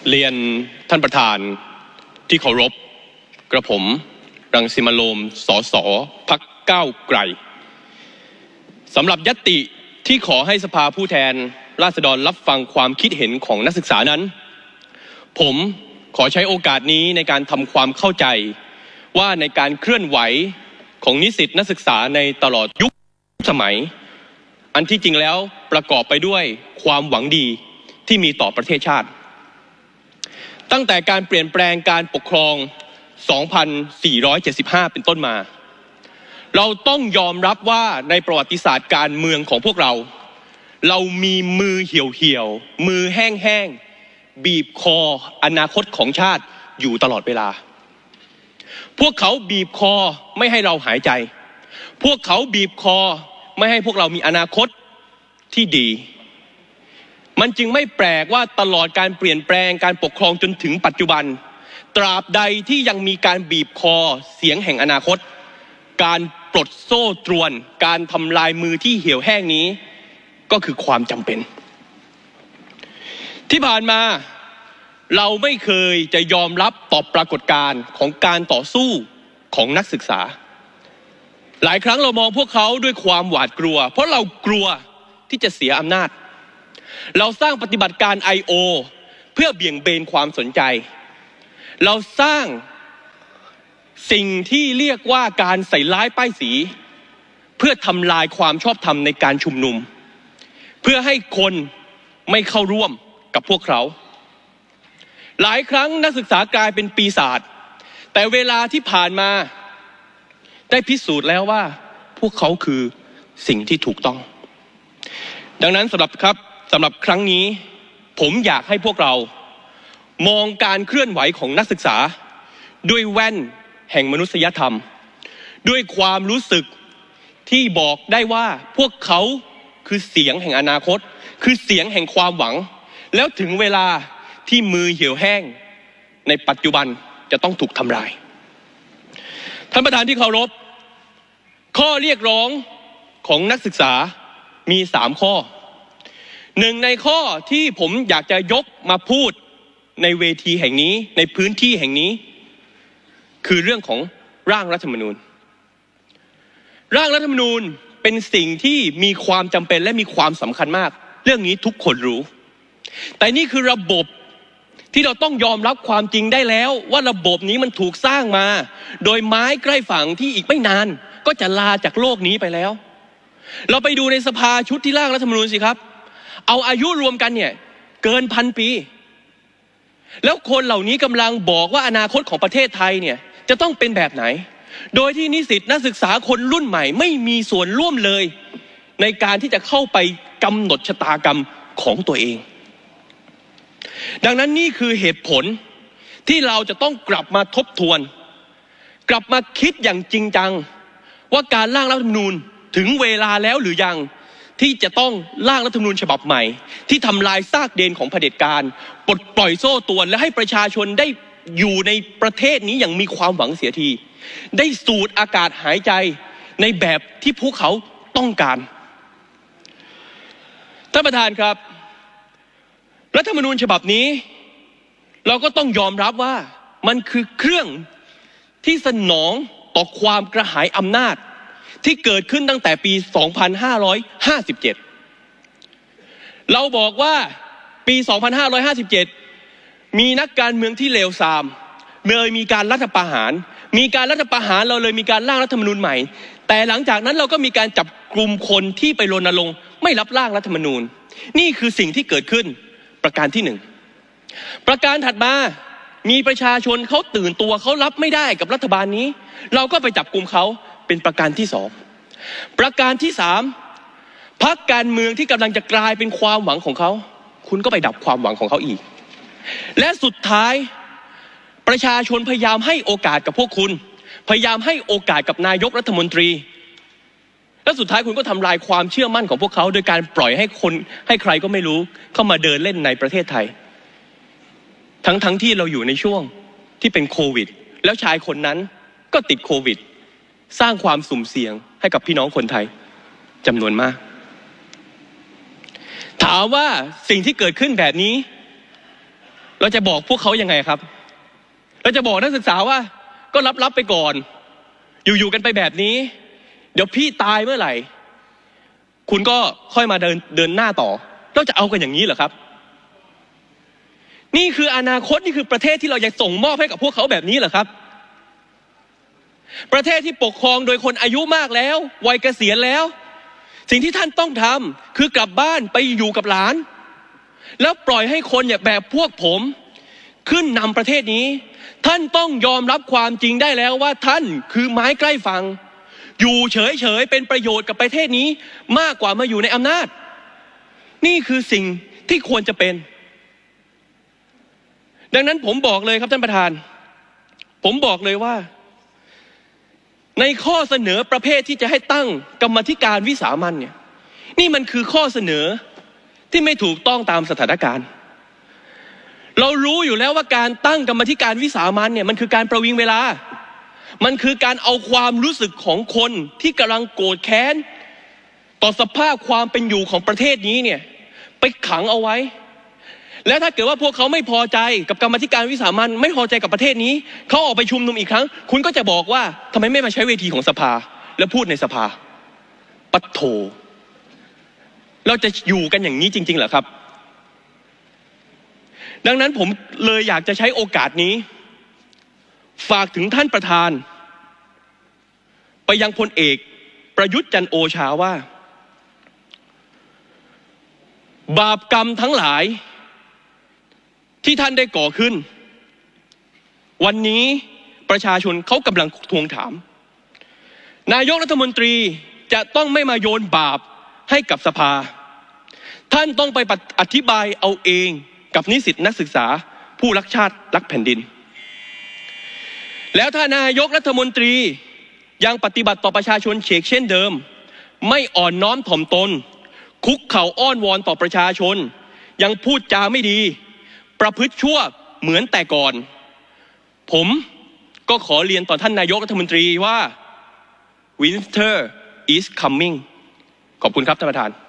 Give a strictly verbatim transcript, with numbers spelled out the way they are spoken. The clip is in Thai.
เรียนท่านประธานที่เคารพกระผมรังสิมันต์โรมสสพรรคก้าวไกลสำหรับญัตติที่ขอให้สภาผู้แทนราษฎรรับฟังความคิดเห็นของนักศึกษานั้นผมขอใช้โอกาสนี้ในการทำความเข้าใจว่าในการเคลื่อนไหวของนิสิตนักศึกษาในตลอดยุคสมัยอันที่จริงแล้วประกอบไปด้วยความหวังดีที่มีต่อประเทศชาติตั้งแต่การเปลี่ยนแปลงการปกครอง สองพันสี่ร้อยเจ็ดสิบห้า เป็นต้นมาเราต้องยอมรับว่าในประวัติศาสตร์การเมืองของพวกเราเรามีมือเหี่ยวๆมือแห้งๆบีบคออนาคตของชาติอยู่ตลอดเวลาพวกเขาบีบคอไม่ให้เราหายใจพวกเขาบีบคอไม่ให้พวกเรามีอนาคตที่ดีมันจึงไม่แปลกว่าตลอดการเปลี่ยนแปลงการปกครองจนถึงปัจจุบันตราบใดที่ยังมีการบีบคอเสียงแห่งอนาคตการปลดโซ่ตรวนการทำลายมือที่เหี่ยวแห้งนี้ก็คือความจำเป็นที่ผ่านมาเราไม่เคยจะยอมรับต่อปรากฏการณ์ของการต่อสู้ของนักศึกษาหลายครั้งเรามองพวกเขาด้วยความหวาดกลัวเพราะเรากลัวที่จะเสียอำนาจเราสร้างปฏิบัติการ ไอ โอ เพื่อเบี่ยงเบนความสนใจเราสร้างสิ่งที่เรียกว่าการใส่ร้ายป้ายสีเพื่อทำลายความชอบธรรมในการชุมนุมเพื่อให้คนไม่เข้าร่วมกับพวกเขาหลายครั้งนักศึกษากลายเป็นปีศาจแต่เวลาที่ผ่านมาได้พิสูจน์แล้วว่าพวกเขาคือสิ่งที่ถูกต้องดังนั้นสำหรับครับสำหรับครั้งนี้ผมอยากให้พวกเรามองการเคลื่อนไหวของนักศึกษาด้วยแว่นแห่งมนุษยธรรมด้วยความรู้สึกที่บอกได้ว่าพวกเขาคือเสียงแห่งอนาคตคือเสียงแห่งความหวังแล้วถึงเวลาที่มือเหี่ยวแห้งในปัจจุบันจะต้องถูกทำลายท่านประธานที่เคารพข้อเรียกร้องของนักศึกษามีสามข้อหนึ่งในข้อที่ผมอยากจะยกมาพูดในเวทีแห่งนี้ในพื้นที่แห่งนี้คือเรื่องของร่างรัฐธรรมนูญร่างรัฐธรรมนูญเป็นสิ่งที่มีความจำเป็นและมีความสำคัญมากเรื่องนี้ทุกคนรู้แต่นี่คือระบบที่เราต้องยอมรับความจริงได้แล้วว่าระบบนี้มันถูกสร้างมาโดยไม้ใกล้ฝั่งที่อีกไม่นานก็จะลาจากโลกนี้ไปแล้วเราไปดูในสภาชุดที่ร่างรัฐธรรมนูญสิครับเอาอายุรวมกันเนี่ยเกินพันปีแล้วคนเหล่านี้กำลังบอกว่าอนาคตของประเทศไทยเนี่ยจะต้องเป็นแบบไหนโดยที่นิสิตนักศึกษาคนรุ่นใหม่ไม่มีส่วนร่วมเลยในการที่จะเข้าไปกำหนดชะตากรรมของตัวเองดังนั้นนี่คือเหตุผลที่เราจะต้องกลับมาทบทวนกลับมาคิดอย่างจริงจังว่าการร่างรัฐธรรมนูญถึงเวลาแล้วหรือยังที่จะต้องร่างรัฐธรรมนูญฉบับใหม่ที่ทำลายซากเดนของเผด็จการปลดปล่อยโซ่ตรวนและให้ประชาชนได้อยู่ในประเทศนี้อย่างมีความหวังเสียทีได้สูดอากาศหายใจในแบบที่พวกเขาต้องการท่านประธานครับรัฐธรรมนูญฉบับนี้เราก็ต้องยอมรับว่ามันคือเครื่องที่สนองต่อความกระหายอำนาจที่เกิดขึ้นตั้งแต่ปี สองพันห้าร้อยห้าสิบเจ็ด เราบอกว่าปี สองพันห้าร้อยห้าสิบเจ็ด มีนักการเมืองที่เลวทรามเลยมีการรัฐประหารมีการรัฐประหารเราเลยมีการร่างรัฐธรรมนูญใหม่แต่หลังจากนั้นเราก็มีการจับกลุ่มคนที่ไปรณรงค์ไม่รับร่างรัฐธรรมนูญนี่คือสิ่งที่เกิดขึ้นประการที่หนึ่งประการถัดมามีประชาชนเขาตื่นตัวเขารับไม่ได้กับรัฐบาลนี้เราก็ไปจับกลุ่มเขาเป็นประการที่สองประการที่สามพรรคการเมืองที่กำลังจะกลายเป็นความหวังของเขาคุณก็ไปดับความหวังของเขาอีกและสุดท้ายประชาชนพยายามให้โอกาสกับพวกคุณพยายามให้โอกาสกับนายกรัฐมนตรีและสุดท้ายคุณก็ทำลายความเชื่อมั่นของพวกเขาโดยการปล่อยให้คนให้ใครก็ไม่รู้เข้ามาเดินเล่นในประเทศไทยทั้งทั้งที่เราอยู่ในช่วงที่เป็นโควิดแล้วชายคนนั้นก็ติดโควิดสร้างความสุ่มเสี่ยงให้กับพี่น้องคนไทยจำนวนมากถามว่าสิ่งที่เกิดขึ้นแบบนี้เราจะบอกพวกเขายังไงครับเราจะบอกนักศึกษาว่าก็รับๆไปก่อนอยู่ๆกันไปแบบนี้เดี๋ยวพี่ตายเมื่อไหร่คุณก็ค่อยมาเดินเดินหน้าต่อเราจะเอากันอย่างนี้เหรอครับนี่คืออนาคตนี่คือประเทศที่เราอยากส่งมอบให้กับพวกเขาแบบนี้เหรอครับประเทศที่ปกครองโดยคนอายุมากแล้ววัยเกษียณแล้วสิ่งที่ท่านต้องทำคือกลับบ้านไปอยู่กับหลานแล้วปล่อยให้คนเนี่ยแบบพวกผมขึ้นนำประเทศนี้ท่านต้องยอมรับความจริงได้แล้วว่าท่านคือไม้ใกล้ฝั่งอยู่เฉยๆเป็นประโยชน์กับประเทศนี้มากกว่ามาอยู่ในอำนาจนี่คือสิ่งที่ควรจะเป็นดังนั้นผมบอกเลยครับท่านประธานผมบอกเลยว่าในข้อเสนอประเภทที่จะให้ตั้งกรรมธิการวิสามัญเนี่ยนี่มันคือข้อเสนอที่ไม่ถูกต้องตามสถานการณ์เรารู้อยู่แล้วว่าการตั้งกรรมธิการวิสามัญเนี่ยมันคือการประวิงเวลามันคือการเอาความรู้สึกของคนที่กำลังโกรธแค้นต่อสภาพความเป็นอยู่ของประเทศนี้เนี่ยไปขังเอาไว้แล้วถ้าเกิดว่าพวกเขาไม่พอใจกับกรรมธิการวิสามัญไม่พอใจกับประเทศนี้เขาออกไปชุมนุมอีกครั้งคุณก็จะบอกว่าทำไมไม่มาใช้เวทีของสภาแล้วพูดในสภาปัดโถเราจะอยู่กันอย่างนี้จริงๆเหรอครับดังนั้นผมเลยอยากจะใช้โอกาสนี้ฝากถึงท่านประธานไปยังพลเอกประยุทธ์จันทร์โอชาว่าบาปกรรมทั้งหลายที่ท่านได้ก่อขึ้นวันนี้ประชาชนเขากำลังทวงถามนายกรัฐมนตรีจะต้องไม่มาโยนบาปให้กับสภาท่านต้องไปอธิบายเอาเองกับนิสิตนักศึกษาผู้รักชาติรักแผ่นดินแล้วถ้านายกรัฐมนตรียังปฏิบัติต่อประชาชนเฉกเช่นเดิมไม่อ่อนน้อมถ่อมตนคุกเข่าอ้อนวอนต่อประชาชนยังพูดจาไม่ดีประพฤติชั่วเหมือนแต่ก่อนผมก็ขอเรียนต่อท่านนายกรัฐมนตรีว่า Winter is coming ขอบคุณครับท่านประธาน